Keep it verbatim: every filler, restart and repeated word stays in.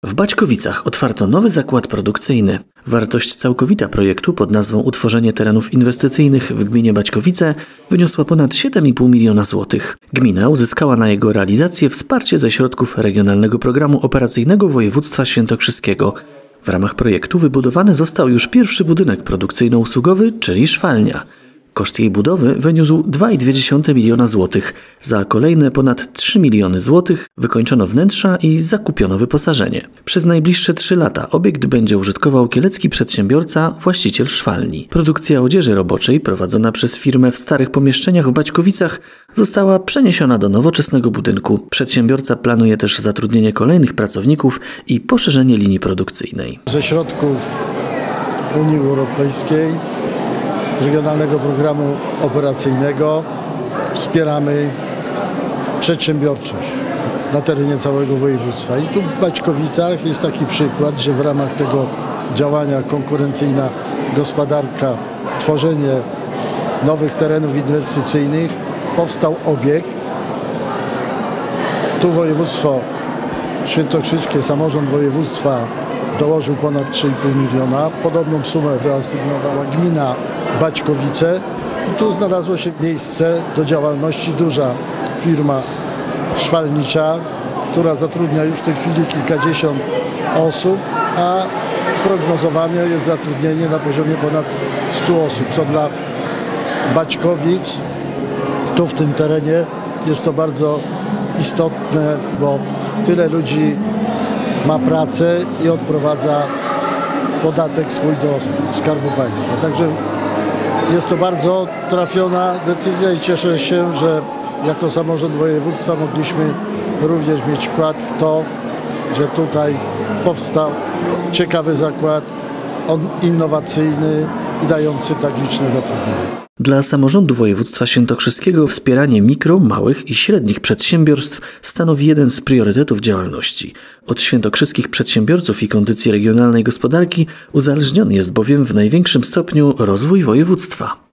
W Baćkowicach otwarto nowy zakład produkcyjny. Wartość całkowita projektu pod nazwą Utworzenie terenów inwestycyjnych w gminie Baćkowice wyniosła ponad siedem i pół miliona złotych. Gmina uzyskała na jego realizację wsparcie ze środków Regionalnego Programu Operacyjnego Województwa Świętokrzyskiego. W ramach projektu wybudowany został już pierwszy budynek produkcyjno-usługowy, czyli szwalnia. Koszt jej budowy wyniósł dwa i dwie dziesiąte miliona złotych. Za kolejne ponad trzy miliony złotych wykończono wnętrza i zakupiono wyposażenie. Przez najbliższe trzy lata obiekt będzie użytkował kielecki przedsiębiorca, właściciel szwalni. Produkcja odzieży roboczej prowadzona przez firmę w starych pomieszczeniach w Baćkowicach została przeniesiona do nowoczesnego budynku. Przedsiębiorca planuje też zatrudnienie kolejnych pracowników i poszerzenie linii produkcyjnej. Ze środków Unii Europejskiej, z Regionalnego Programu Operacyjnego wspieramy przedsiębiorczość na terenie całego województwa. I tu w Baćkowicach jest taki przykład, że w ramach tego działania konkurencyjna gospodarka, tworzenie nowych terenów inwestycyjnych powstał obiekt. Tu województwo świętokrzyskie, samorząd województwa dołożył ponad trzy i pół miliona. Podobną sumę wyasygnowała gmina Baćkowice i tu znalazło się miejsce do działalności. Duża firma szwalnicza, która zatrudnia już w tej chwili kilkadziesiąt osób, a prognozowane jest zatrudnienie na poziomie ponad stu osób, co dla Baćkowic, tu w tym terenie jest to bardzo istotne, bo tyle ludzi ma pracę i odprowadza podatek swój do Skarbu Państwa. Także jest to bardzo trafiona decyzja i cieszę się, że jako samorząd województwa mogliśmy również mieć wkład w to, że tutaj powstał ciekawy zakład, on innowacyjny i dający tak liczne zatrudnienie. Dla samorządu województwa świętokrzyskiego wspieranie mikro, małych i średnich przedsiębiorstw stanowi jeden z priorytetów działalności. Od świętokrzyskich przedsiębiorców i kondycji regionalnej gospodarki uzależniony jest bowiem w największym stopniu rozwój województwa.